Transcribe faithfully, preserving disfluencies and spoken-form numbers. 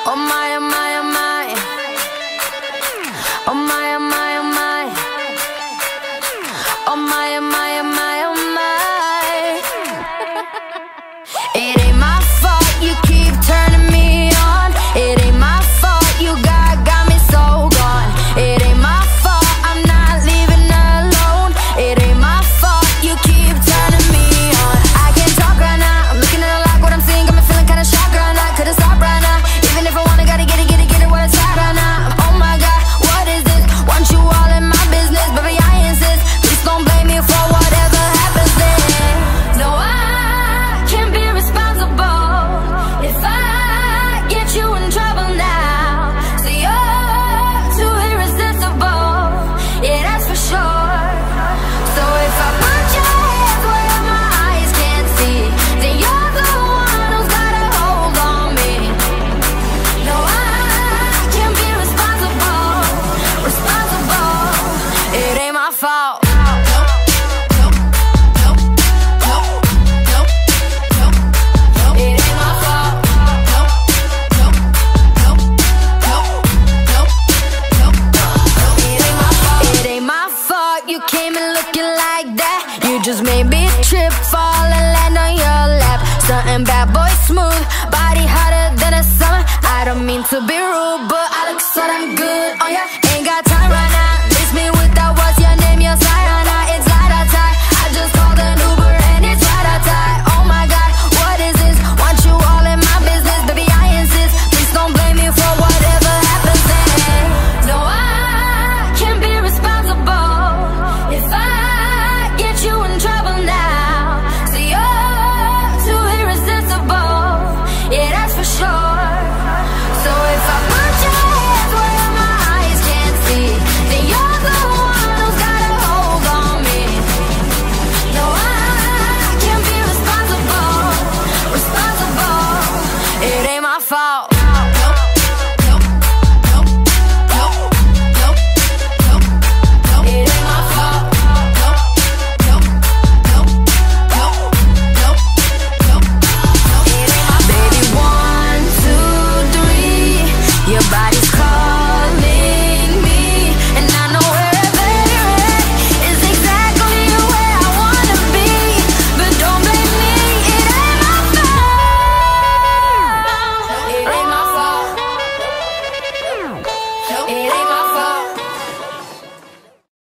Oh my, oh my, oh my. Oh my, oh my, oh my. Oh my, oh my, oh my, oh my. It ain't my fault you keep turning me on. It ain't my fault you got, got me so gone. It ain't my fault I'm not leaving alone. It ain't my fault you keep turning me on. I can't talk right now, I'm looking at a lot, what I'm seeing got me feeling kinda shocked right now. Couldn't stop right now, even if I wanna, gotta get it, get it, get it, what it's at right now. Oh my God, what is this? Want you all in my business, baby I insist. Please don't blame me for whatever happens then. No, I can't be responsible if I get you in trouble now. So you're too irresistible, yeah that's for sure. So if I put your hands where my eyes can't see, then you're the one who's got a hold on me. No, I can't be responsible, responsible. It ain't my fault. It ain't my fault. It ain't my fault. It ain't my fault you came in looking like that. You just made me trip, fall and land on your lap. Something bad boy smooth, body hotter than a summer. I don't mean to be rude,